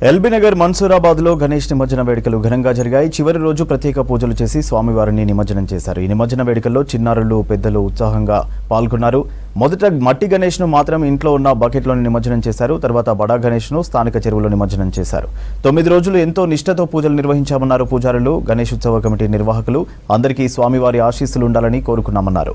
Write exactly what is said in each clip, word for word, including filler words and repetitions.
LB Nagar Mansoorabad లో గణేష్ నిమజ్జన వేడుకలు ఘనంగా జరిగాయి. చివరి రోజు ప్రత్యేక పూజలు చేసి స్వామివారిని నిమజ్జనం చేశారు. ఈ నిమజ్జన వేడుకల్లో చిన్నారులు పెద్దలు ఉత్సాహంగా పాల్గొన్నారు. మొదట మట్టి గణేష్ ను మాత్రం ఇంట్లో ఉన్న బకెట్లోని నిమజ్జనం చేశారు. తర్వాత బడా గణేష్ ను స్థానిక చెరువులో నిమజ్జనం చేశారు. తొమ్మిది రోజులు ఎంతో నిష్ఠతో పూజలు నిర్వహించామన్నారు పూజారులు. గణేష్ ఉత్సవ కమిటీ నిర్వాహకులు అందరికీ స్వామివారి ఆశీస్సులు ఉండాలని కోరుకున్నామన్నారు.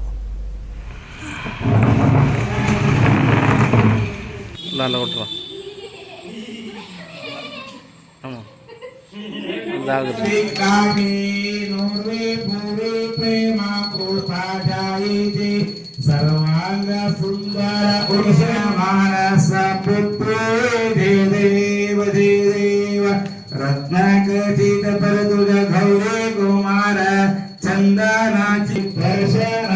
सर्वांग सुंदर पुरुष मानस पुत्र देव देव रत्नाकचित परतुज गौरी कुमार चंदनाची दर्शन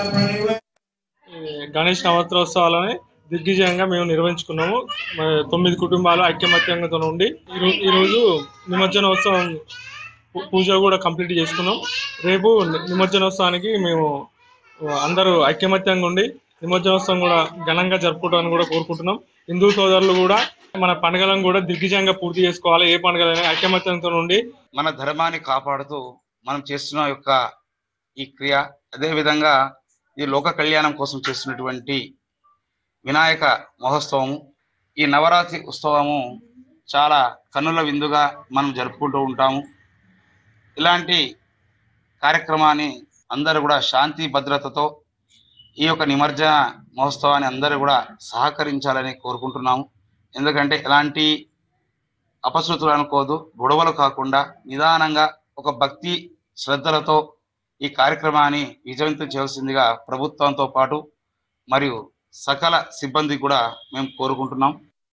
గణేష్ నవరాత్రోత్సవాలని దిగ్విజయంగా మేము నిర్వహించుకున్నాము. తొమ్మిది కుటుంబాలు ఐక్యమత్యంగా ఉండి ఈరోజు నిమజ్జనోత్సవం పూజ కూడా కంప్లీట్ చేసుకున్నాం. రేపు నిమజ్జనోత్సవానికి మేము అందరూ ఐక్యమత్యంగా ఉండి నిమజ్జనోత్సవం కూడా ఘనంగా జరుపుకోవడానికి కూడా కోరుకుంటున్నాం. హిందూ సోదరులు కూడా మన పండుగలను కూడా దిగ్విజయంగా పూర్తి చేసుకోవాలి. ఏ పండుగలైనా ఐక్యమత్యంతో ఉండి మన ధర్మాన్ని కాపాడుతూ మనం చేస్తున్న యొక్క ఈ క్రియ, అదేవిధంగా ఈ లోక కళ్యాణం కోసం చేస్తున్నటువంటి వినాయక మహోత్సవము, ఈ నవరాత్రి ఉత్సవము చాలా కన్నుల విందుగా మనం జరుపుకుంటూ ఉంటాము. ఇలాంటి కార్యక్రమాన్ని అందరూ కూడా శాంతి భద్రతతో ఈ యొక్క నిమజ్జన మహోత్సవాన్ని అందరూ కూడా సహకరించాలని కోరుకుంటున్నాము. ఎందుకంటే ఎలాంటి అపశృతులు అనుకోదు, గొడవలు కాకుండా నిదానంగా ఒక భక్తి శ్రద్ధలతో ఈ కార్యక్రమాన్ని విజయవంతం చేయాల్సిందిగా ప్రభుత్వంతో పాటు మరియు సకల సిబ్బంది కూడా మేము కోరుకుంటున్నాం.